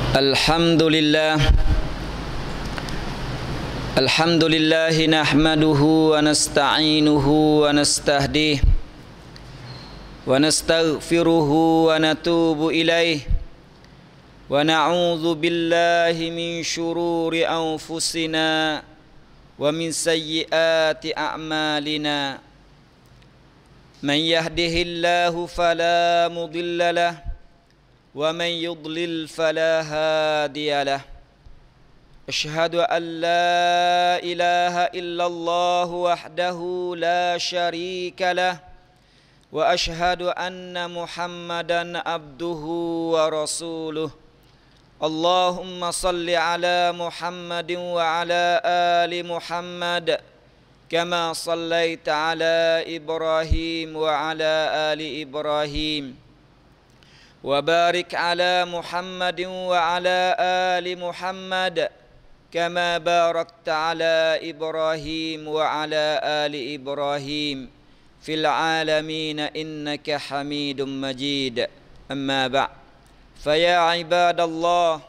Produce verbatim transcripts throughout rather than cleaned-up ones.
Alhamdulillah Alhamdulillah nahmaduhu wa nasta'inuhu wa nastahdih wa nastaghfiruhu wa natubu ilaih wa na'udzu billahi min syururi anfusina wa min sayyiati a'malina man yahdihillahu fala mudilla lahu ومن يضلل فلا هادي له أشهد أن لا إله إلا الله وحده لا شريك له وأشهد أن محمدا عبده ورسوله اللهم صل على محمد وعلى آل محمد كما صليت على إبراهيم وعلى آل إبراهيم وبارك على محمد وعلى آل محمد كما باركت على إبراهيم وعلى آل إبراهيم في العالمين إنك حميد مجيد أما بعد فيا عباد الله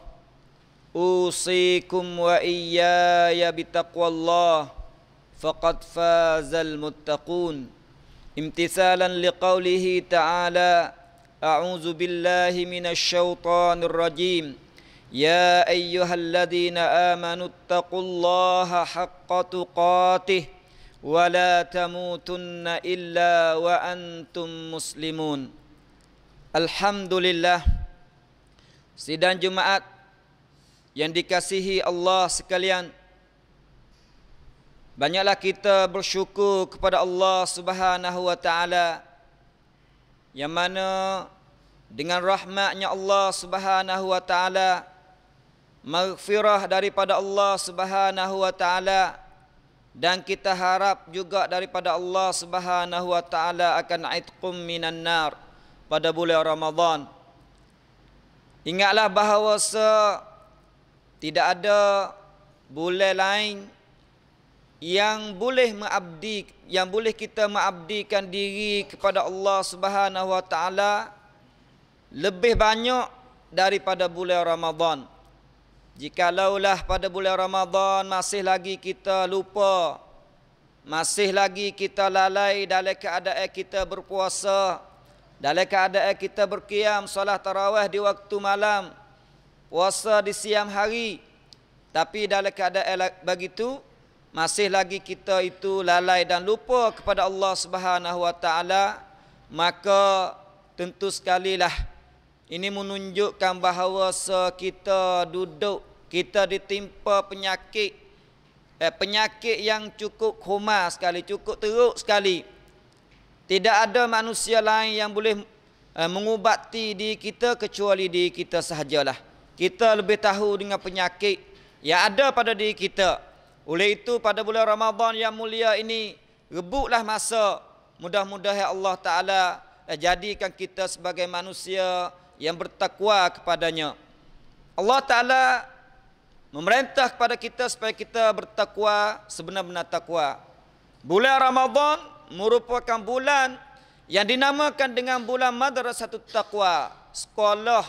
أوصيكم وإياي بتقوى الله فقد فاز المتقون امتثالا لقوله تعالى أعوذ بالله من الشيطان الرجيم يا أيها الذين آمنوا اتقوا الله حق تقاته ولا تموتن إلا وأنتم مسلمون. Alhamdulillah, sidang Jumaat yang dikasihi Allah sekalian, banyaklah kita bersyukur kepada Allah Subhanahu wa taala yang mana dengan rahmatnya Allah Subhanahu wa taala, maghfirah daripada Allah Subhanahu wa taala, dan kita harap juga daripada Allah Subhanahu wa taala akan itqum minan nar pada bulan Ramadan. Ingatlah bahawa tidak ada bulan lain yang boleh mengabdi, yang boleh kita mengabdikan diri kepada Allah Subhanahu wa taala lebih banyak daripada bulan Ramadan. Jikalaulah pada bulan Ramadan masih lagi kita lupa, masih lagi kita lalai dalam keadaan kita berpuasa, dalam keadaan kita berqiyam solat tarawih di waktu malam, puasa di siang hari, tapi dalam keadaan begitu masih lagi kita itu lalai dan lupa kepada Allah Subhanahu wa taala, maka tentu sekalilah ini menunjukkan bahawa kita duduk, kita ditimpa penyakit eh, penyakit yang cukup khumar sekali, cukup teruk sekali. Tidak ada manusia lain yang boleh eh, mengubati diri kita kecuali diri kita sahajalah. Kita lebih tahu dengan penyakit yang ada pada diri kita. Oleh itu pada bulan Ramadan yang mulia ini, rebutlah masa, mudah-mudahan Allah Ta'ala jadikan kita sebagai manusia yang bertakwa kepadanya. Allah Ta'ala memerintah kepada kita supaya kita bertakwa sebenar-benar takwa. Bulan Ramadan merupakan bulan yang dinamakan dengan bulan Madrasatut Taqwa, sekolah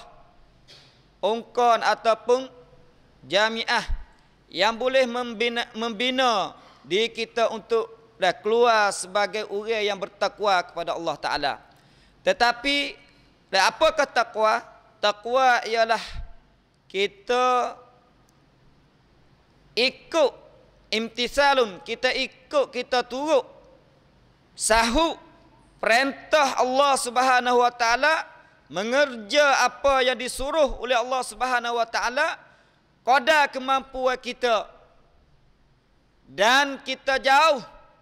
ungkon ataupun jamiah yang boleh membina, membina diri kita untuk dah keluar sebagai orang yang bertakwa kepada Allah Ta'ala. Tetapi dah apakah takwa? Takwa ialah kita ikut imtisalun, kita ikut, kita turut sahut perintah Allah Subhanahu wa taala, mengerja apa yang disuruh oleh Allah Subhanahu wa taala qadar kemampuan kita, dan kita jauh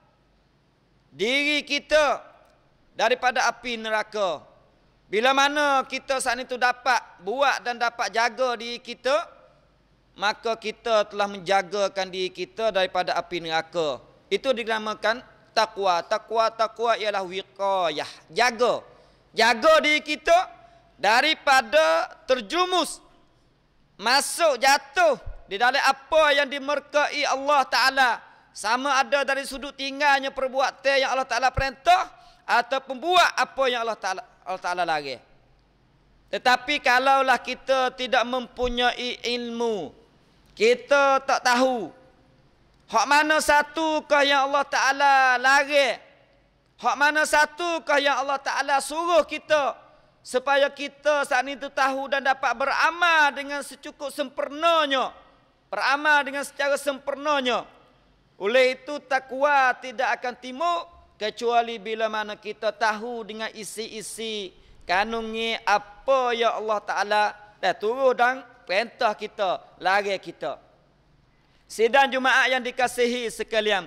diri kita daripada api neraka. Bila mana kita saat itu dapat buat dan dapat jaga diri kita, maka kita telah menjagakan diri kita daripada api neraka. Itu dinamakan takwa. Takwa takwa ialah wiqayah, jaga. Jaga diri kita daripada terjerumus, masuk jatuh di dalam apa yang dimurkai Allah Ta'ala, sama ada dari sudut tinggalnya perbuatan yang Allah Ta'ala perintah ataupun buat apa yang Allah Ta'ala Allah Ta'ala larang. Tetapi kalaulah kita tidak mempunyai ilmu, kita tak tahu hak mana satukah yang Allah Ta'ala larang, hak mana satukah yang Allah Ta'ala suruh kita, supaya kita saat itu tahu dan dapat beramal dengan secukup sempurnanya, beramal dengan secara sempurnanya. Oleh itu takwa tidak akan timbul kecuali bila mana kita tahu dengan isi-isi kanungi apa ya Allah Ta'ala dah turun dan perintah kita, larang kita. Sidang Jumaat yang dikasihi sekalian,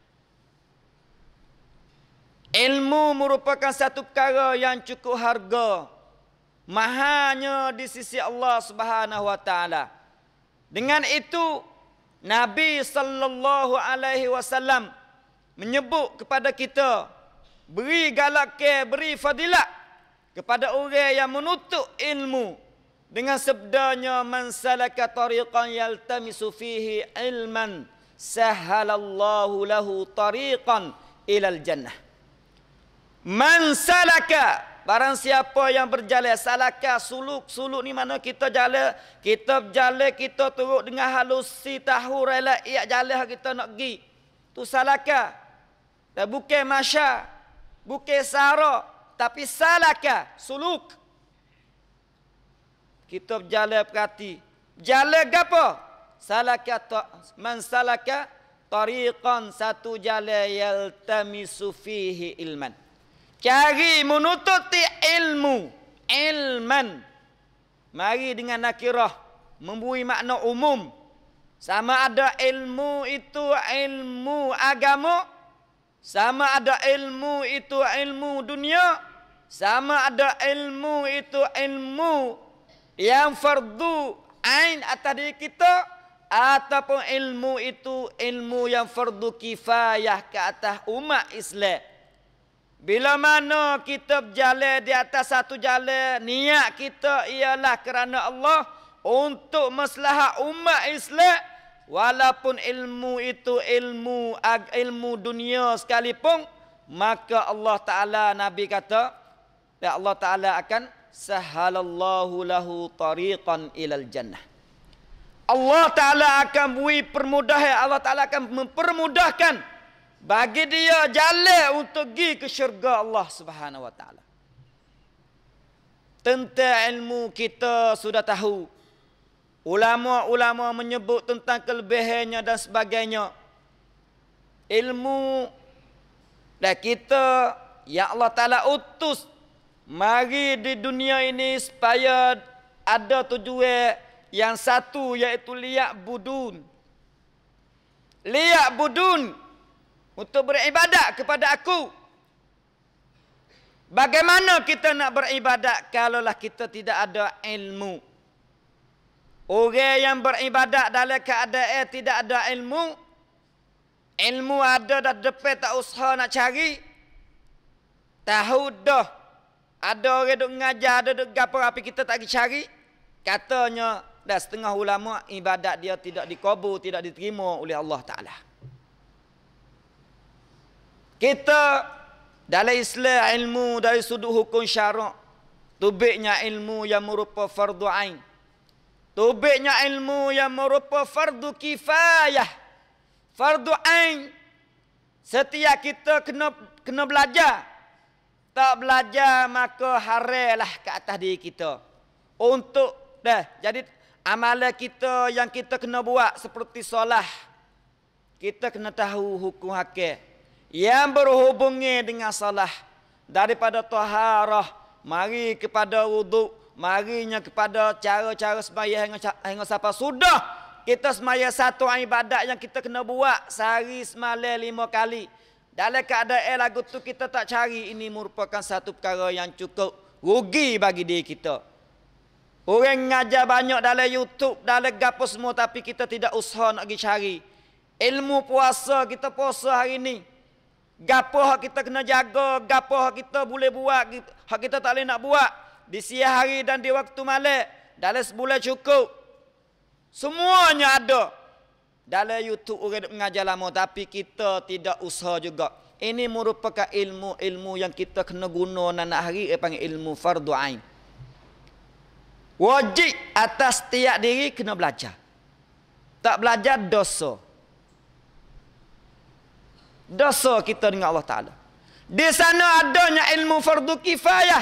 ilmu merupakan satu perkara yang cukup harga, mahalnya di sisi Allah Subhanahu wa taala. Dengan itu Nabi sallallahu alaihi wasallam menyebut kepada kita, beri galakkan, beri fadilat kepada orang yang menuntut ilmu dengan sabdanya, man salaka tariqan yaltamisu fihi ilman sahhalallahu lahu tariqan ilal jannah. Man salaka, barang siapa yang berjalan, salaka suluk, suluk ni mana kita jalan, kita berjalan, kita turut dengan halusi tahu rela ia jalan kita nak pergi, tu salaka. Dan bukan masya, bukan sara, tapi salaka, suluk. Kita berjalan perhati, jalan gapo? Salaka, man salaka tariqan, satu jalan yaltamisu fihi ilman, cari menututi ilmu, ilman. Mari dengan nakirah, memberi makna umum. Sama ada ilmu itu ilmu agama, sama ada ilmu itu ilmu dunia, sama ada ilmu itu ilmu yang fardu ain atas diri kita, ataupun ilmu itu ilmu yang fardu kifayah ke atas umat Islam. Bila mana kita berjalan di atas satu jalan, niat kita ialah kerana Allah, untuk maslahat umat Islam, walaupun ilmu itu ilmu ilmu dunia sekalipun, maka Allah Ta'ala, Nabi kata, ya Allah Ta'ala akan sahhalallahu lahu tariqan ilal jannah. Allah Ta'ala akan beri permudahan, Allah Ta'ala akan mempermudahkan bagi dia jalan untuk pergi ke syurga Allah Subhanahu wa taala. Tentang ilmu kita sudah tahu. Ulama-ulama menyebut tentang kelebihannya dan sebagainya. Ilmu dan kita ya Allah Ta'ala utus mari di dunia ini supaya ada tujuan yang satu, iaitu liyak budun. Liyak budun, untuk beribadat kepada aku. Bagaimana kita nak beribadat kalaulah kita tidak ada ilmu? Orang yang beribadat dalam keadaan tidak ada ilmu, ilmu ada dah depan, tak usaha nak cari, tahu dah ada orang duk ngajar, ada duk gapo, tapi kita tak pergi cari, katanya dah setengah ulama ibadat dia tidak dikabul, tidak diterima oleh Allah Ta'ala. Kita dalam Islam ilmu dari sudut hukum syarak, tubiknya ilmu yang merupakan fardu ain, tubiknya ilmu yang merupakan fardu kifayah, fardu ain. Setiap kita kena kena belajar. Tak belajar maka haralah ke atas diri kita. Untuk dah jadi amalan kita yang kita kena buat seperti solat, kita kena tahu hukum hakik yang berhubungi dengan salah, daripada taharah, mari kepada wuduk, marinya kepada cara-cara sembahyang hingga, hingga sampai sudah kita sembahyang satu ibadat yang kita kena buat sehari semalam lima kali. Dalam keadaan lagu tu kita tak cari, ini merupakan satu perkara yang cukup rugi bagi diri kita. Orang ngajar banyak dalam YouTube, dalam gapo semua, tapi kita tidak usaha nak pergi cari. Ilmu puasa, kita puasa hari ni, gapo hak kita kena jaga, gapo hak kita boleh buat, hak kita tak boleh nak buat di siang hari dan di waktu malam, dalam sebulan cukup. Semuanya ada dalam YouTube orang mengajar lama, tapi kita tidak usaha juga. Ini merupakan ilmu-ilmu yang kita kena guna nak hari, dia panggil ilmu fardu ain. Wajib atas setiap diri kena belajar. Tak belajar dosa. Dosa kita dengan Allah Ta'ala. Di sana adanya ilmu fardu kifayah.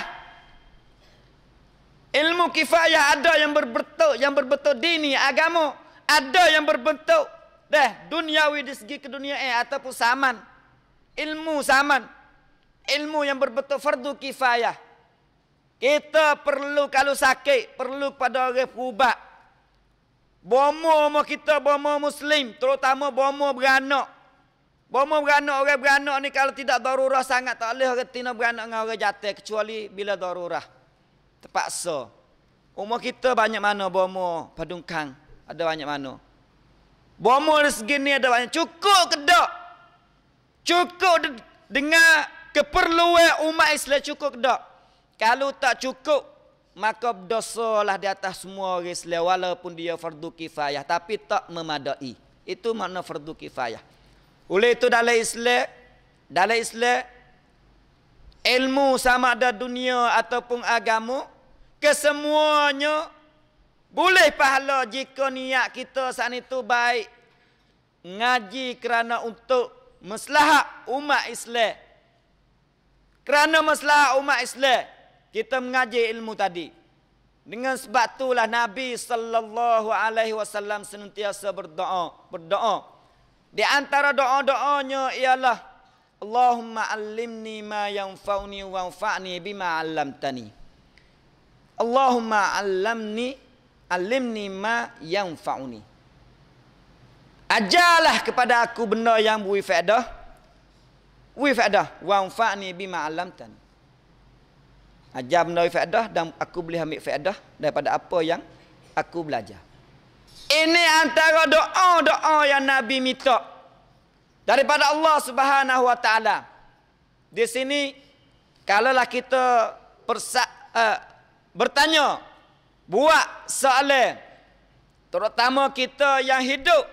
Ilmu kifayah ada yang berbentuk, yang berbentuk dini, agama. Ada yang berbentuk dah duniawi di segi keduniaan ataupun saman. Ilmu saman. Ilmu yang berbentuk fardu kifayah. Kita perlu kalau sakit, perlu pada orang berubat. Bomo kita, bomo muslim, terutama bomo beranak. Bomo beranak, orang beranak ni kalau tidak darurah sangat, tak boleh orang tina beranak dengan orang jatuh, kecuali bila darurah. Terpaksa. Umur kita banyak mana bomo padungkang, ada banyak mana. Bomo dari segi ni ada banyak. Cukup ke tak? Cukup dengan keperluan umat Islam, cukup ke tak? Kalau tak cukup, maka dosalah di atas semua orang Islam walaupun dia fardu kifayah, tapi tak memadai. Itu makna fardu kifayah. Oleh itu dalam Islam, dalam Islam ilmu sama ada dunia ataupun agama, kesemuanya boleh pahala jika niat kita saat itu baik. Ngaji kerana untuk maslahat umat Islam. Kerana maslahat umat Islam, kita mengaji ilmu tadi. Dengan sebab itulah Nabi sallallahu alaihi wasallam senantiasa berdoa, berdoa. Di antara doa-doanya ialah Allahumma allimni ma yanfa'uni wanfa'ni bima 'allamtani. Allahumma allimni allimni ma yanfa'uni. Ajarlah kepada aku benda yang beri faedah. Beri faedah wanfa'ni bima 'allamtani. Ajar benda faedah dan aku boleh ambil faedah daripada apa yang aku belajar. Ini antara doa-doa yang Nabi minta daripada Allah Subhanahu wa taala. Di sini kalaulah kita persa, uh, bertanya, buat soalan, terutama kita yang hidup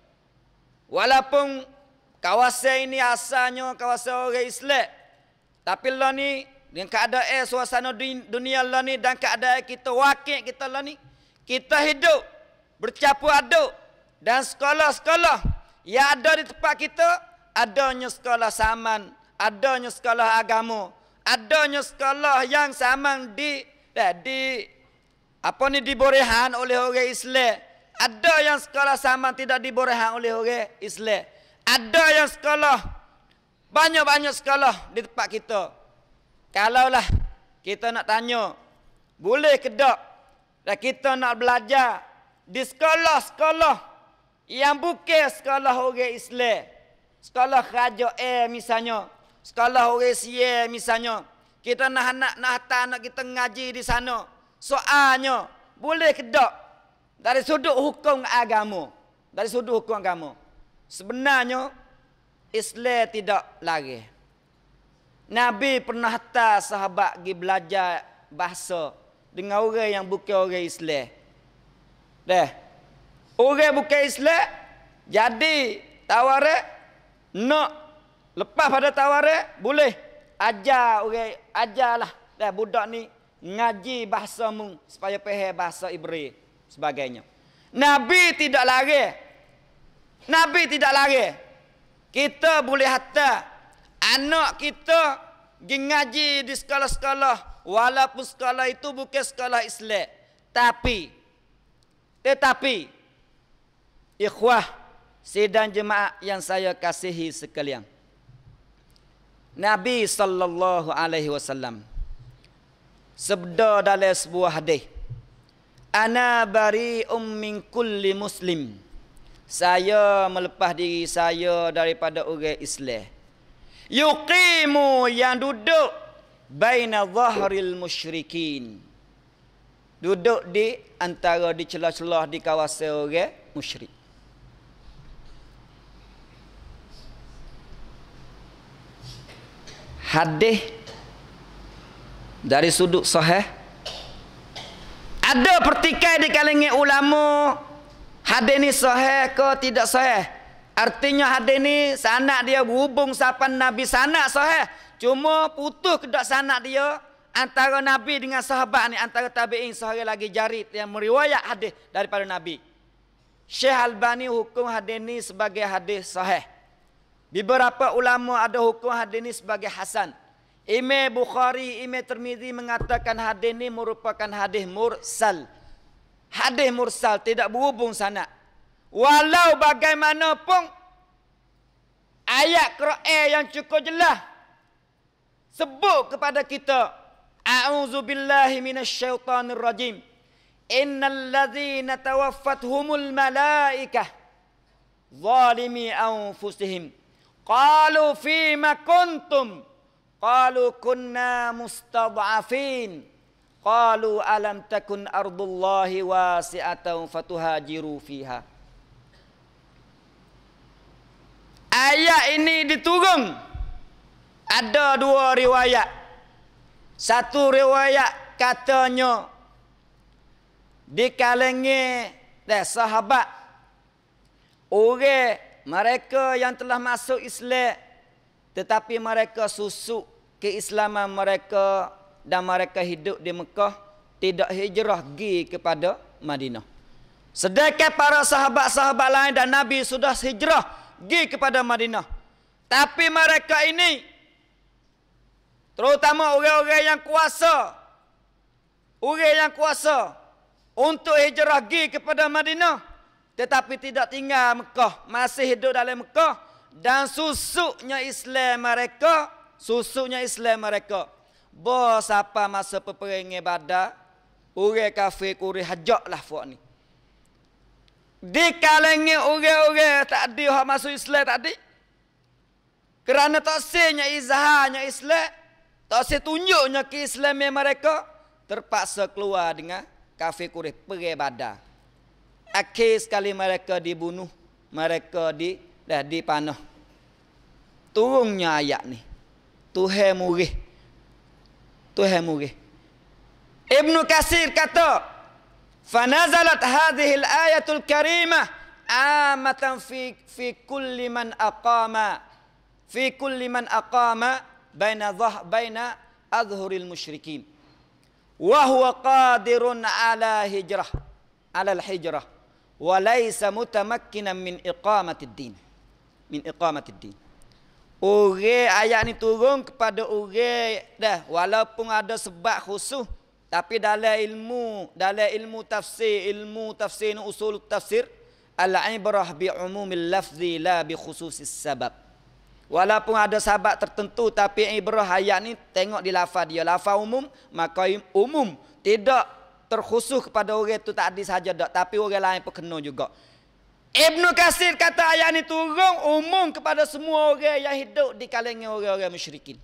walaupun kawasan ini asalnya kawasan orang Islam, tapi lah ni dengan keadaan suasana dunia lah ni dan keadaan kita wakil kita lah ni, kita hidup bercampur aduk dan sekolah-sekolah yang ada di tempat kita, adanya sekolah saman, adanya sekolah agama, adanya sekolah yang saman di eh, di apa ni diborehan oleh orang Islam, ada yang sekolah saman tidak diborehan oleh orang Islam, ada yang sekolah banyak-banyak sekolah di tempat kita. Kalaulah kita nak tanya, boleh ke tak dan kita nak belajar di sekolah-sekolah yang bukan sekolah orang Islam, sekolah kerajaan misalnya, sekolah orang Sia misalnya, kita nak nak nak hantar anak kita ngaji di sana. Soalnya, boleh ke tak dari sudut hukum agama, dari sudut hukum agama, sebenarnya Islam tidak larang. Nabi pernah hantar sahabat pergi belajar bahasa dengan orang yang bukan orang Islam. Dah. Orang bukan Islam, jadi tawaran nak lepas pada tawaran boleh ajar orang, ajarlah dah budak ni ngaji bahasa mu supaya faham bahasa Ibri sebagainya. Nabi tidak larang. Nabi tidak larang. Kita boleh hantar anak kita pergi ngaji di sekolah-sekolah walaupun sekolah itu bukan sekolah Islam. Tapi tetapi ikhwah sidang jemaah yang saya kasihi sekalian, Nabi sallallahu alaihi wasallam sabda dalam sebuah hadis, ana bari'um min kulli muslim, saya melepas diri saya daripada orang Islam, yuqimu yang duduk baina dhahril musyrikin, duduk di antara di celah-celah di kawasan orang musyrik. Hadis dari sudut sahih ada pertikaian di kalangan ulama, hadis ni sahih ke tidak sahih. Artinya hadis ni sanad dia berhubung sapan Nabi, sanad sahih, cuma putus ke tak sanad dia, antara Nabi dengan sahabat ni, antara tabi'in seorang lagi jarid yang meriwayat hadis daripada Nabi. Syekh Albani hukum hadis ni sebagai hadis sahih. Beberapa ulama ada hukum hadis ni sebagai hasan. Imam Bukhari, Imam Tirmizi mengatakan hadis ni merupakan hadis mursal. Hadis mursal, tidak berhubung sanad. Walau bagaimanapun ayat Quran yang cukup jelas sebut kepada kita, a'udzubillahi minasyaitonir rajim, innal ladzina tawaffathumul malaikah zalimi anfusihim qalu fima kuntum qalu kunna mustad'afin qalu alam takun ardullahi wasi'atan fatuhajiru fiha. Ayat ini diturun ada dua riwayat. Satu riwayat katanya di kalangan dah sahabat, orang mereka yang telah masuk Islam tetapi mereka susuk keislaman mereka dan mereka hidup di Mekah, tidak hijrah pergi kepada Madinah. Sedangkan para sahabat-sahabat lain dan Nabi sudah hijrah pergi kepada Madinah. Tapi mereka ini, terutama orang-orang yang kuasa, orang yang kuasa untuk hijrah pergi kepada Madinah, tetapi tidak tinggal Mekah, masih hidup dalam Mekah, dan susuknya Islam mereka, susuknya Islam mereka. Bos apa masa peperangan Badar, orang kafir kuri hajaklah fuak ni. Di kalangan orang-orang tadi yang masuk Islam tadi, kerana tak senya izharnya Islam, tak se tunjuknya keislaman mereka, terpaksa keluar dengan kafir Quraisy perang Badar. Akhir sekali mereka dibunuh, mereka di dah dipanah. Turunnya ayat ni. Tuhan murih. Tuhan murih. Ibnu Katsir kata, فنزلت هذه الآية الكريمة عامة في في كل من أقام في كل من أقام بين ظه بين أظهر المشركين وهو قادر على هجرة على الهجرة وليس متمكنا من إقامة الدين من إقامة الدين. Orang ayat ni turun kepada orang dah walaupun ada sebab khusus. Tapi dalam ilmu, dalam ilmu tafsir, ilmu tafsir usul tafsir, al-ibrah bi umumil lafzi la bi khususis sabab. Walaupun ada sebab tertentu, tapi ibrah ayat ni tengok di lafaz dia. Lafaz umum, maka umum. Tidak terkhusus kepada orang itu tak ada saja dak, tapi orang lain pun kena juga. Ibnu Katsir kata ayat ni turun umum kepada semua orang yang hidup di kalangan orang-orang musyrikin.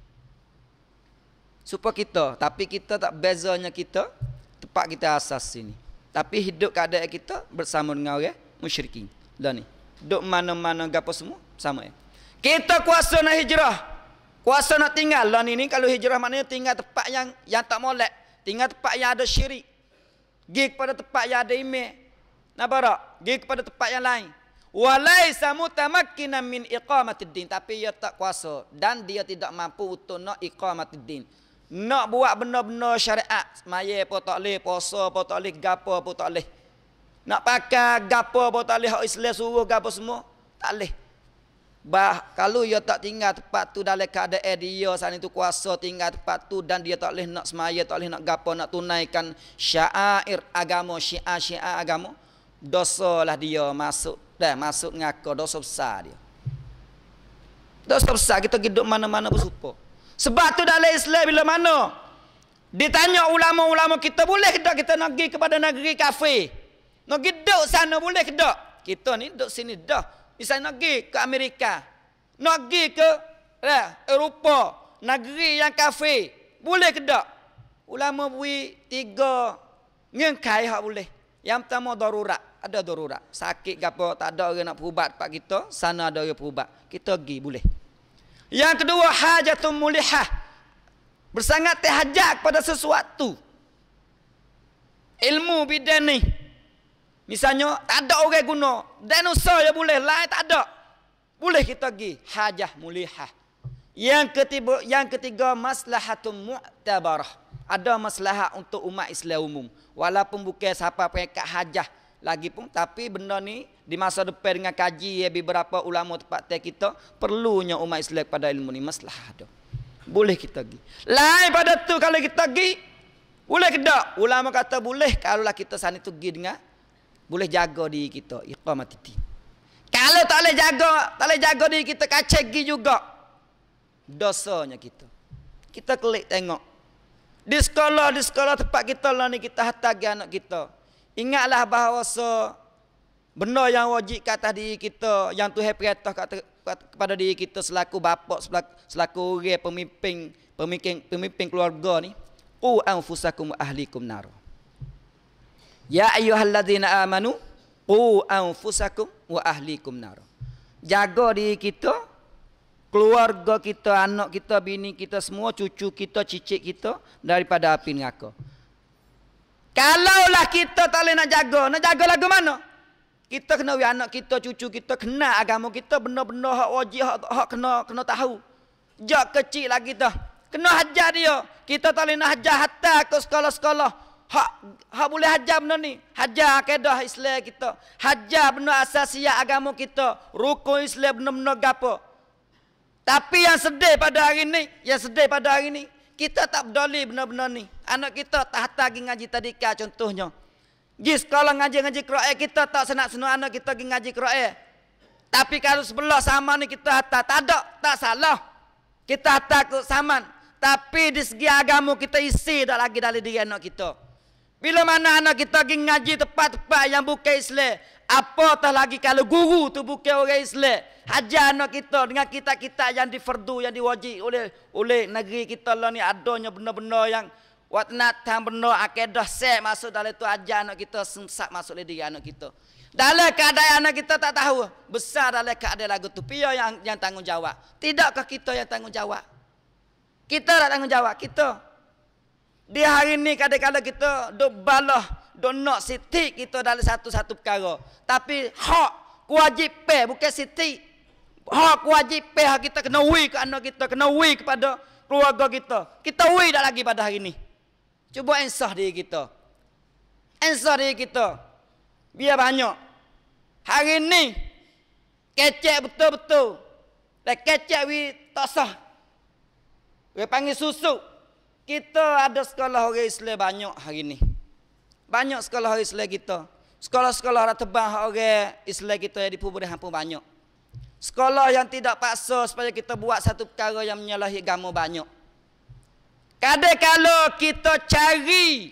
Supaya kita, tapi kita tak bezanya kita, tempat kita asas sini. Tapi hidup keadaan kita bersama dengan orang musyrikin. Dah ni. Duk mana-mana gapo semua sama ya. Kita kuasa nak hijrah. Kuasa nak tinggal. Lah ni ni kalau hijrah maknanya tinggal tempat yang yang tak molek, tinggal tempat yang ada syirik. Pergi kepada tempat yang ada imam. Nabarak, pergi kepada tempat yang lain. Walaisa mutamakkinan min iqamatid din, tapi ia tak kuasa dan dia tidak mampu untuk nak iqamatid din. Nak buat benda-benda syariat, semaya pun tak boleh, puasa pun tak boleh, gapo pun tak boleh. Nak pakai gapo pun tak boleh, hak Islam suruh gapo semua, tak boleh. Bah, kalau dia tak tinggal tempat tu dalam keadaan dia saat itu kuasa tinggal tempat tu dan dia tak boleh nak semaya, tak boleh nak gapo, nak tunaikan syair agama, syiar-syiar agama, dosalah dia masuk, dah masuk ngaku dosa besar dia. Dosa besar kita hidup mana-mana bersumpah. Sebab tu dalam Islam bila mana ditanya ulama-ulama kita, boleh ke tak kita nak pergi kepada negeri kafir? Nak pergi duduk sana boleh ke tak? Kita ni duduk sini dah. Misalnya nak pergi ke Amerika, nak pergi ke eh, Eropah, negeri yang kafir, boleh ke tak? Ulama beri tiga ngengkai hak boleh. Yang pertama darurat, ada darurat. Sakit ke apa, tak ada orang nak berubat tempat kita, sana ada orang berubat. Kita pergi boleh. Yang kedua, hajatun mulihah. Bersangat terhajat kepada sesuatu. Ilmu bidan ni. Misalnya, tak ada orang guna. Dinosaur je boleh, lain tak ada. Boleh kita pergi. Hajah mulihah. Yang ketiga, yang ketiga maslahatun mu'tabarah. ada maslahat untuk umat Islam umum. Walaupun bukan siapa peringkat hajah lagi pun, tapi benda ni di masa depan dengan kaji ya, beberapa ulama tempat teh kita perlunya umat Islam pada ilmu ni maslahat ada. Boleh kita pergi. Lain pada tu kalau kita pergi, boleh ke tak? Ulama kata boleh kalau lah kita sana tu pergi dengan boleh jaga diri kita iqamatiti. Kalau tak boleh jaga, tak boleh jaga diri kita kacau pergi juga. Dosanya kita. Kita klik tengok. Di sekolah, di sekolah tempat kita lah ni kita hantar anak kita. Ingatlah bahawa benda yang wajib ke atas diri kita, yang Tuhan perintah kepada diri kita selaku bapa, selaku, selaku orang pemimpin, pemimpin pemimpin keluarga ni, qu anfusakum wa ahlikum nar. Ya ayyuhalladzina amanu qu anfusakum wa ahlikum nar. Jaga diri kita, keluarga kita, anak kita, bini kita, semua cucu kita, cicit kita daripada api neraka. Kalaulah kita tak boleh nak jaga, nak jaga lagu mana? Kita kena we anak kita, cucu kita kena agama kita, benda-benda hak wajib, hak, hak kena kena tahu. Jak kecil lagi dah. Kena hajar dia. Kita tak boleh nak hajar hatta ke sekolah-sekolah. Hak hak boleh hajar benda ni. Hajar akidah Islam kita. Hajar benda asasiah agama kita. Rukun Islam benda-benda gapo. Tapi yang sedih pada hari ni, yang sedih pada hari ni, kita tak peduli benda-benda ni. Anak kita tak hantar pergi ngaji tadika contohnya. Pergi sekolah ngaji-ngaji Quran, kita tak senang-senang anak kita pergi ngaji Quran. Tapi kalau sebelah sama ni kita hantar, tak ada, tak salah. Kita hantar ke saman. Tapi di segi agama kita isi dah lagi dalam diri anak kita. Bila mana anak kita pergi ngaji tempat-tempat yang bukan Islam, apatah lagi kalau guru tu bukan orang Islam. Hajar anak kita dengan kita-kita yang difardu, yang diwajib oleh oleh negeri kita lah ni, adanya benda-benda yang watnatan, benda akidah sek masuk dalam tu, ajar anak kita sesat masuk dalam diri anak kita. Dalam keadaan anak kita tak tahu, besar dalam keadaan lagu tu, pia yang yang tanggungjawab. Tidakkah kita yang tanggungjawab? Kita tak tanggungjawab, kita. Di hari ni kadang-kadang kita duk balah, duk nak siti kita dalam satu-satu perkara. Tapi hak kewajipan bukan siti. Hak kewajipan hak kita kena wi ke anak kita, kena wi kepada keluarga kita. Kita wi dah lagi pada hari ni. Cuba insah diri kita. Insah diri kita. Biar banyak. Hari ni kecek betul-betul. Dan kecek wi tak sah. Dia panggil susu. Kita ada sekolah orang Islam banyak hari ni. Banyak sekolah orang Islam kita. Sekolah-sekolah ratebang orang Islam kita yang dipuburkan pun banyak. Sekolah yang tidak paksa supaya kita buat satu perkara yang menyalahi agama banyak. Kadang-kadang kita cari,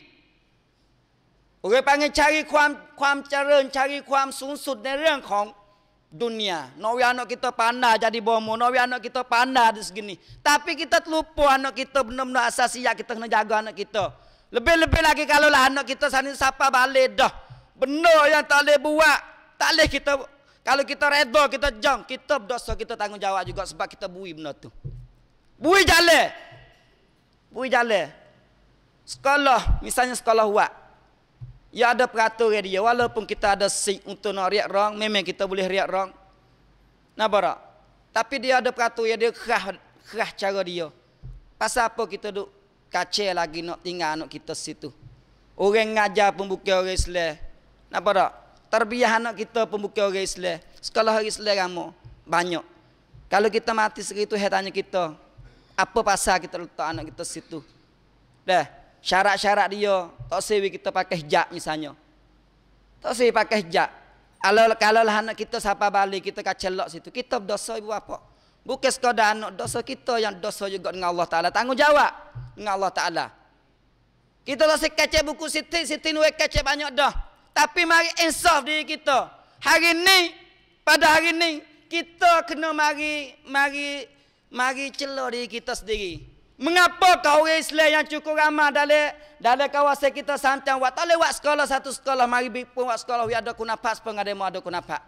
orang panggil cari kuam kuam cara, cari kuam sunsutในเรื่องของ dunia. Nawi anak kita pandai jadi bomo, nawi anak kita pandai di segini. Tapi kita terlupa anak kita benar-benar asasiah, kita kena jaga anak kita. Lebih-lebih lagi kalau lah anak kita sana siapa balik dah. Benda yang tak boleh buat, tak boleh kita. Kalau kita redha, kita jam, kita berdosa, kita tanggungjawab juga sebab kita bui benda tu. Bui jalan. Bui jalan. Sekolah, misalnya sekolah buat. Ya ada peraturan dia, walaupun kita ada sik untuk nak riak rang, memang kita boleh riak rang. Nampak tak? Tapi dia ada peraturan dia, kerah, kerah cara dia. Pasal apa kita duk kacau lagi nak tinggal anak kita situ. Orang ngajar pun bukan orang Islam. Nampak tak? Terbiah anak kita pun bukan orang Islam. Sekolah orang Islam ramai. Banyak. Kalau kita mati segitu, dia tanya kita, apa pasal kita letak anak kita situ? Dah, syarat-syarat dia, tak sewi kita pakai hijab misalnya. Tak sewi pakai hijab. Kalau kalau lah anak kita siapa balik, kita kacelok situ, kita berdosa ibu bapa. Bukan sekadar anak, dosa kita yang dosa juga dengan Allah Ta'ala. Tanggungjawab dengan Allah Ta'ala. Kita tak sekacau buku Siti, Siti nuai kacau banyak dah. Tapi mari insaf diri kita. Hari ni, pada hari ni, kita kena mari, mari, mari celah diri kita sendiri. Mengapa kau orang Islam yang cukup ramai dalam dalam kawasan kita Santang buat tak lewat sekolah satu sekolah, mari pun buat sekolah we ada kunapak sepeng ada ada kunapak.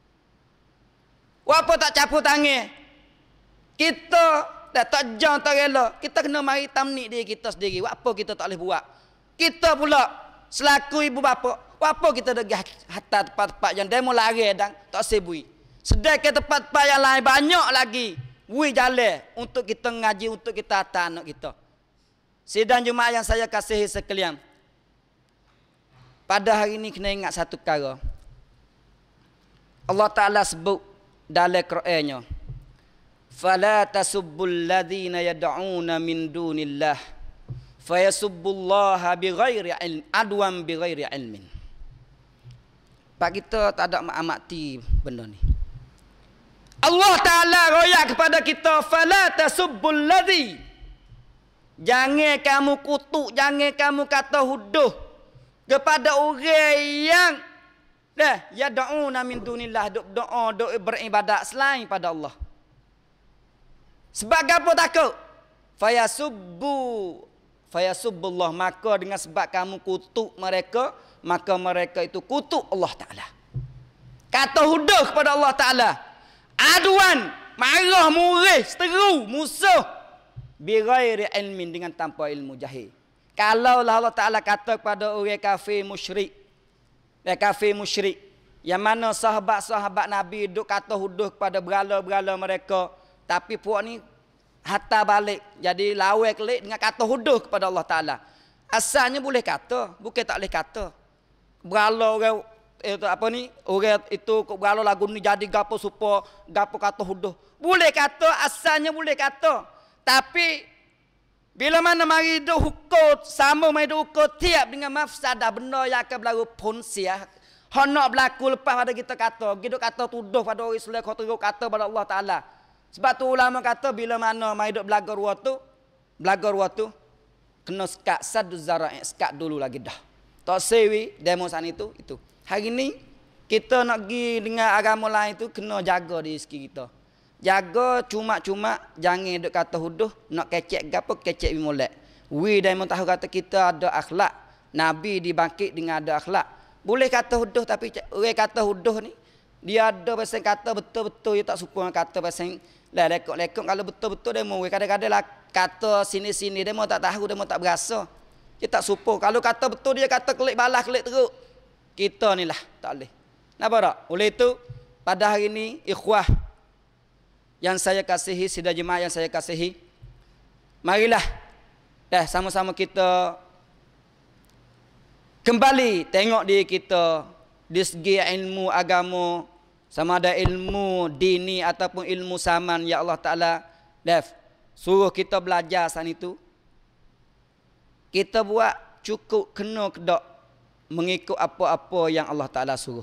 Apa tak capu tangan? Kita tak tak jang tak rela. Kita kena mari tamnik diri kita sendiri. Apa kita tak boleh buat? Kita pula selaku ibu bapa, apa kita degah hatta tempat-tempat yang demo lari dan tak sebui. Sedangkan tempat-tempat yang lain banyak lagi. Bui jalan untuk kita ngaji, untuk kita hantar anak kita. Sidang Jumaat yang saya kasihi sekalian, pada hari ini kena ingat satu perkara. Allah Ta'ala sebut dalam Qurannya, fala tasubbul ladzina yad'una min dunillah fayasubbullaha bighairi ilm adwan bighairi ilmin. Pak kita tak ada mengamati benda ni. Allah Ta'ala royak kepada kita, fala tasubbul ladzi, jangan kamu kutuk, jangan kamu kata huduh kepada orang yang dah yad'una min dunillah, duk doa, duk beribadat selain pada Allah. Sebab apa takut? Fayasubbu fayasubbullah, maka dengan sebab kamu kutuk mereka, maka mereka itu kutuk Allah Ta'ala. Kata huduh kepada Allah Ta'ala. Aduan, marah, murih, seteru, musuh. Bighairi ilmin, dengan tanpa ilmu, jahil. Kalau Allah Ta'ala kata kepada orang kafir musyrik, eh, kafir musyrik, yang mana sahabat-sahabat Nabi duk kata huduh kepada berhala-berhala mereka, tapi puak ni hatta balik, jadi lawai kelik dengan kata huduh kepada Allah Ta'ala. Asalnya boleh kata, bukan tak boleh kata. Berhala orang itu apa ni, orang itu berhala lagu ni jadi gapo supo, gapo kata huduh. Boleh kata, asalnya boleh kata. Tapi bila mana mari duk hukum sama, mari duk hukum tiap dengan mafsadah, benda yang akan berlaku pun sia. Honok berlaku lepas pada kita kata, kita kata tuduh pada orang Islam, kata kata pada Allah Ta'ala. Sebab tu ulama kata bila mana mai duk belagar waktu, belagar waktu kena sekat sadu zara'i, sekat dulu lagi dah. Tak sewi demo sana itu itu. Hari ni kita nak pergi dengan agama lain tu kena jaga di segi kita. Jaga cuma-cuma, jangan duk kata huduh, nak kecek gapo kecek bimolek. Wi demo tahu kata kita ada akhlak. Nabi dibangkit dengan ada akhlak. Boleh kata huduh, tapi orang kata huduh ni dia ada pasal kata betul-betul, dia tak suka kata pasal lah lekok-lekok. Kalau betul-betul dia mau kadang-kadang lah kata sini-sini, dia mau tak tahu, dia mau tak berasa, dia tak supo. Kalau kata betul dia kata kelik balas kelik teruk. Kita ni lah tak boleh. Napa tak? Oleh itu pada hari ini ikhwah yang saya kasihi, sidang jemaah yang saya kasihi, marilah dah sama-sama kita kembali tengok diri kita di segi ilmu agama, sama ada ilmu dini ataupun ilmu zaman ya Allah Ta'ala Def suruh kita belajar san itu. Kita buat cukup kena kedak mengikut apa-apa yang Allah Ta'ala suruh.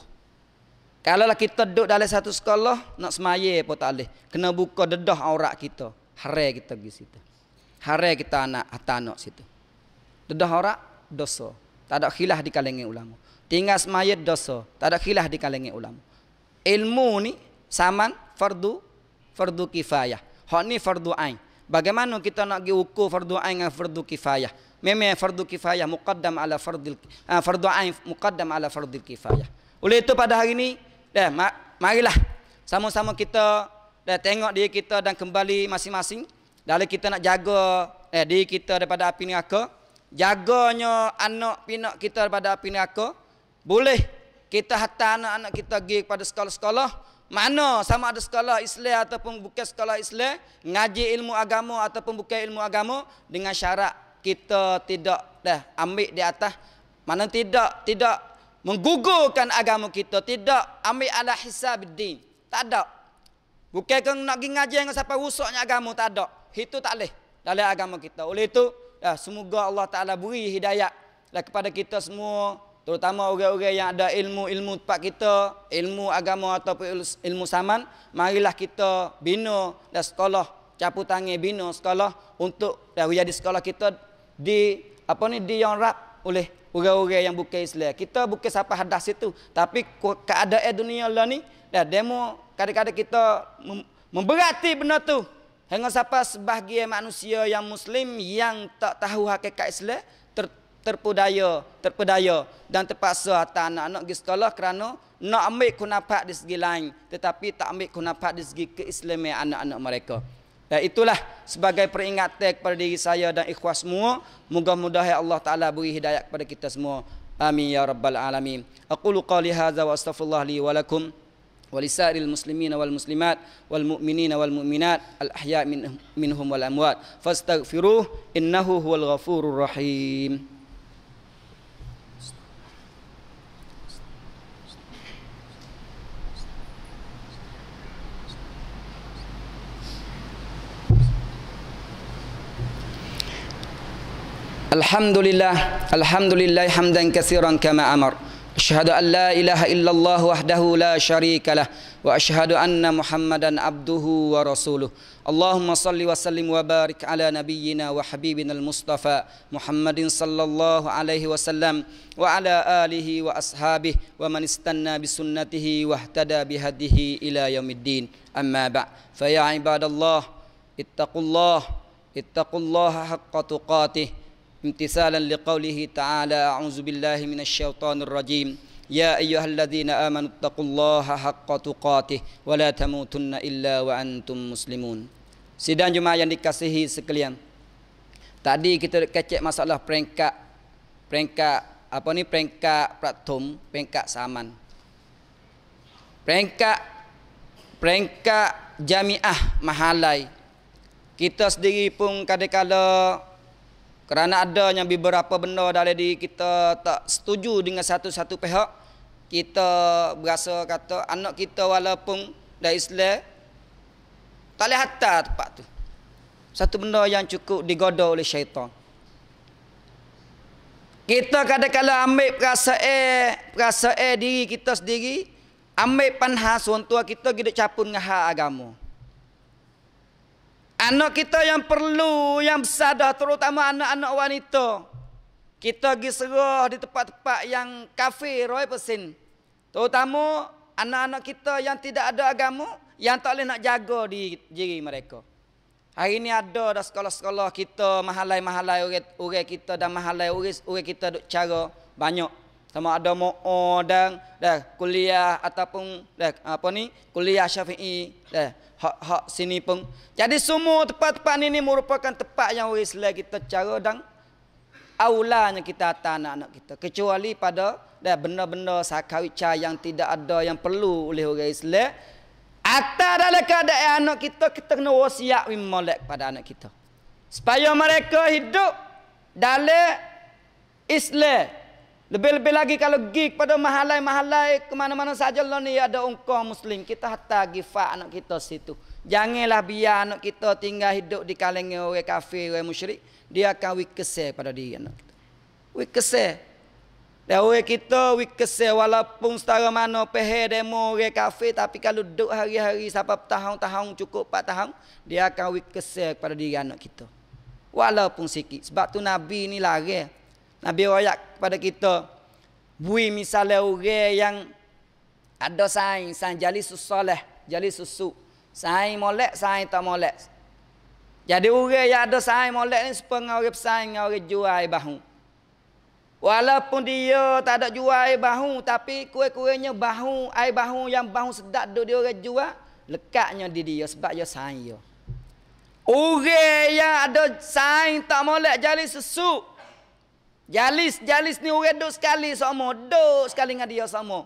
Kalau lah kita duduk dalam satu sekolah, nak semaya pun tak boleh. Kena buka dedah aurat kita. Harai kita pergi situ. Harai kita anak, atas anak situ. Dedah aurat, dosa. Tak ada khilaf di kalangan ulama. Tinggal semaya, dosa. Tak ada khilaf di kalangan ulama. Ilmu ni, saman, fardu, fardu kifayah. Hak ni fardu ain. Bagaimana kita nak pergi ukur fardu ain dengan fardu kifayah? Memang fardu kifayah muqaddam ala fardil, uh, fardu ain muqaddam ala fardil kifayah. Oleh itu pada hari ini, dah, marilah sama-sama kita dah tengok diri kita dan kembali masing-masing dalam kita nak jaga eh, diri kita daripada api neraka, jaganya anak pinak kita daripada api neraka. Boleh kita hantar anak-anak kita pergi kepada sekolah-sekolah, mana sama ada sekolah Islam ataupun bukan sekolah Islam, ngaji ilmu agama ataupun bukan ilmu agama, dengan syarat kita tidak dah ambil di atas, mana tidak tidak menggugurkan agama kita, tidak ambil ala hisabiddin. Tak ada. Bukan kan nak pergi ngaji dengan sampai rusaknya agama, tak ada. Itu tak boleh dalam agama kita. Oleh itu, dah, semoga Allah Ta'ala beri hidayah dah kepada kita semua, terutama orang-orang yang ada ilmu-ilmu tempat kita, ilmu agama ataupun ilmu saman. Marilah kita bina dah sekolah, capu tangan bina sekolah untuk dah jadi sekolah kita di apa ni di yang rap oleh orang-orang yang bukan Islam. Kita bukan siapa hadas itu, tapi keadaan dunia lah ni dah demo kadang-kadang kita memberati benda tu. Hingga siapa sebahagian manusia yang muslim yang tak tahu hakikat Islam ter, terpedaya, terpedaya dan terpaksa hantar anak-anak pergi sekolah kerana nak ambil kunafat di segi lain, tetapi tak ambil kunafat di segi keislaman anak-anak mereka. Dan itulah sebagai peringatan kepada diri saya dan ikhwah semua. Mudah-mudahan Allah Ta'ala beri hidayah kepada kita semua. Amin ya rabbal alamin. Aqulu qali hadza wa astaghfirullah li wa lakum ولسائر المسلمين والمسلمات والمؤمنين والمؤمنات الأحياء منهم والأموات فاستغفروه إنه هو الغفور الرحيم. الحمد لله الحمد لله حمدا كثيرا كما أمر. أشهد أن لا إله إلا الله وحده لا شريك له وأشهد أن محمدا عبده ورسوله. اللهم صل وسلم وبارك على نبينا وحبيبنا المصطفى محمد صلى الله عليه وسلم وعلى آله وأصحابه ومن استنى بسنته واهتدى بهديه إلى يوم الدين. أما بعد فيا عباد الله اتقوا الله اتقوا الله حق تقاته امتثالا لقوله تعالى أعوذ بالله من الشيطان الرجيم يا أيها الذين آمنوا اتقوا الله حق تقاته ولا تموتن إلا وأنتم مسلمون. Sidang jemaah yang dikasihi sekalian, tadi kita kecek masalah peringkat peringkat apa ni peringkat pratom, peringkat saman, peringkat peringkat jamiah mahalai. Kita sendiri pun kadang-kadang kerana adanya beberapa benda dalam diri kita tak setuju dengan satu-satu pihak, kita berasa kata anak kita walaupun dari Islam tak boleh hantar tempat tu. Satu benda yang cukup digoda oleh syaitan. Kita kadang-kadang ambil perasaan perasaan diri kita sendiri, ambil panhas orang tua kita kita capun dengan hak agama. Anak kita yang perlu, yang bersadar, terutama anak-anak wanita, kita pergi serah di tempat-tempat yang kafir seratus peratus. Terutama anak-anak kita yang tidak ada agama, yang tak boleh nak jaga di diri mereka. Hari ini ada dah sekolah-sekolah kita, mahalai-mahalai orang kita dan mahalai orang kita duk cara banyak. Sama ada mo'o dan dah kuliah ataupun dah apa ni, kuliah Syafi'i dah hak-hak sini pun. Jadi semua tempat-tempat ini merupakan tempat yang orang Islam kita cara dan aulanya kita atas anak-anak kita. Kecuali pada dah benda-benda sakawica yang tidak ada yang perlu oleh orang Islam. Atas dalam keadaan anak kita, kita kena wasiat molek pada anak kita. Supaya mereka hidup dalam Islam. Lebih-lebih lagi kalau pergi kepada mahalai-mahalai ke mana-mana saja lah ni ada ungkah Muslim, kita hantar gifat anak kita situ. Janganlah biar anak kita tinggal hidup di kalangan orang kafir, orang musyrik. Dia akan wikeseh pada diri anak kita. Wikeseh. Dan orang kita wikeseh walaupun setara mana pehe demo orang kafir, tapi kalau duduk hari-hari sampai tahun-tahun cukup empat tahun, dia akan wikeseh kepada diri anak kita. Walaupun sikit. Sebab tu Nabi ni lari. Nabi royak kepada kita, bui misalnya orang yang ada saing, saing jali susoleh, jali susu, saing molek, saing tak molek. Jadi orang yang ada saing molek ni supaya orang pesaing, orang jual bahu. Walaupun dia tak ada jual air bahu, tapi kue-kuenya bahu, air bahu yang bahu sedap duduk dia orang jual, lekatnya di dia sebab dia saing dia. Orang yang ada saing tak molek jali susu, Jalis, jalis ni orang duduk sekali sama, duduk sekali dengan dia sama.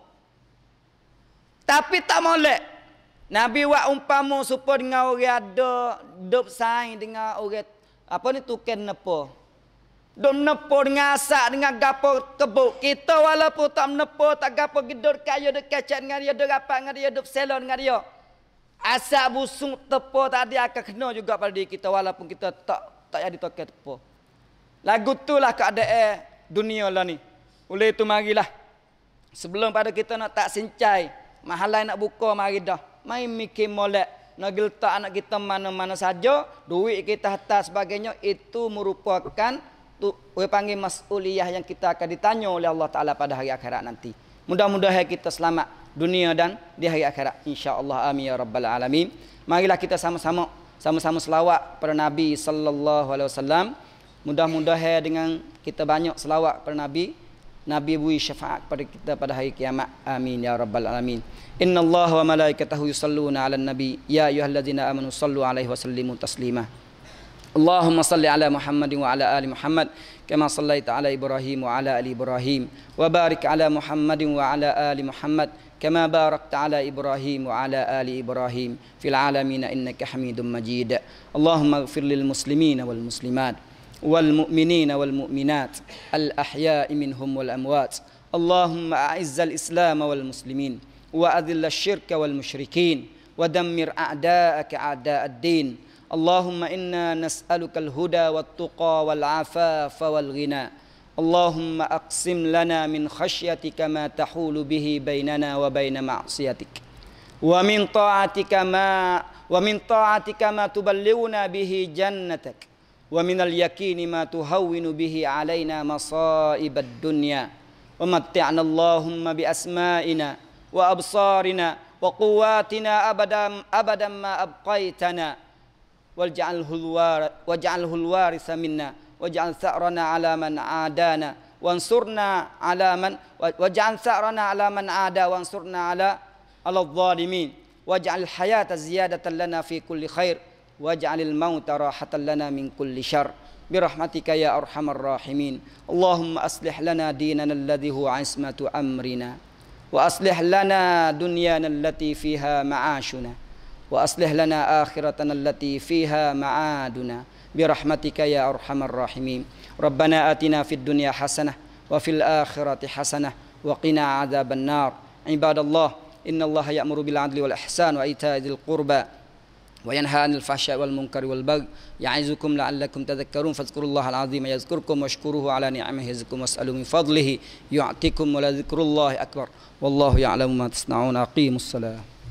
Tapi tak molek. Nabi buat umpama supaya dengan orang ada duduk saing dengan orang apa ni tuken nepo. Duduk nepo dengan asak dengan gapo kebuk. Kita walaupun tak nepo tak gapo gidur kaya dekat kecet dengan dia, duduk rapat dengan dia, duduk selon dengan dia. Asak busung tepo tadi akan kena juga pada diri kita walaupun kita tak tak jadi token tepo. Lagu itulah keadaan dunia lah ni. Oleh itu marilah. Sebelum pada kita nak tak sincai, mahalai nak buka mari dah. Mai mikir molek. Nak letak anak kita mana-mana saja, duit kita hantar sebagainya, itu merupakan tu we panggil mas'uliyah yang kita akan ditanya oleh Allah Taala pada hari akhirat nanti. Mudah-mudahan kita selamat dunia dan di hari akhirat insya-Allah, amin ya rabbal alamin. Marilah kita sama-sama sama-sama selawat pada Nabi sallallahu alaihi wasallam. Mudah-mudahan dengan kita banyak selawat pada Nabi, Nabi beri syafaat kepada kita pada hari kiamat. Amin ya rabbal alamin. Innallaha wa malaikatahu yusalluna 'alan nabi ya ayyuhallazina amanu sallu 'alaihi wa sallimu taslima. اللهم صل على محمد وعلى آل محمد كما صليت على إبراهيم وعلى آل إبراهيم وبارك على محمد وعلى آل محمد كما باركت على إبراهيم وعلى آل إبراهيم في العالمين إنك حميد مجيد اللهم اغفر للمسلمين والمسلمات والمؤمنين والمؤمنات الأحياء منهم والأموات اللهم أعز الإسلام والمسلمين وأذل الشرك والمشركين ودمر أعداءك أعداء الدين اللهم إنا نسألك الهدى والتقى والعفاف والغنى اللهم أقسم لنا من خشيتك ما تحول به بيننا وبين معصيتك ومن طاعتك ما ومن طاعتك ما تبلغنا به جنتك ومن اليقين ما تهون به علينا مصائب الدنيا ومتعنا اللهم بأسمائنا وأبصارنا وقواتنا أبدا أبدا ما أبقيتنا واجعله الوارث واجعله الوارث منا واجعل ثأرنا على من عادانا وانصرنا على من واجعل ثأرنا على من عادى وانصرنا على على الظالمين واجعل الحياة زيادة لنا في كل خير واجعل الموت راحة لنا من كل شر برحمتك يا أرحم الراحمين اللهم أصلح لنا ديننا الذي هو عصمة أمرنا وأصلح لنا دنيانا التي فيها معاشنا وأصلح لنا آخرتنا التي فيها معادنا برحمتك يا أرحم الراحمين ربنا آتنا في الدنيا حسنة وفي الآخرة حسنة وقنا عذاب النار عباد الله إن الله يأمر بالعدل والإحسان وإيتاء ذي القربى وينهى عن الفحشاء والمنكر والبغي يعظكم لعلكم تذكرون فاذكروا الله العظيم يذكركم واشكروه على نعمه يزدكم واسألوا من فضله يعطكم ولذكر الله أكبر والله يعلم ما تصنعون أقيموا الصلاة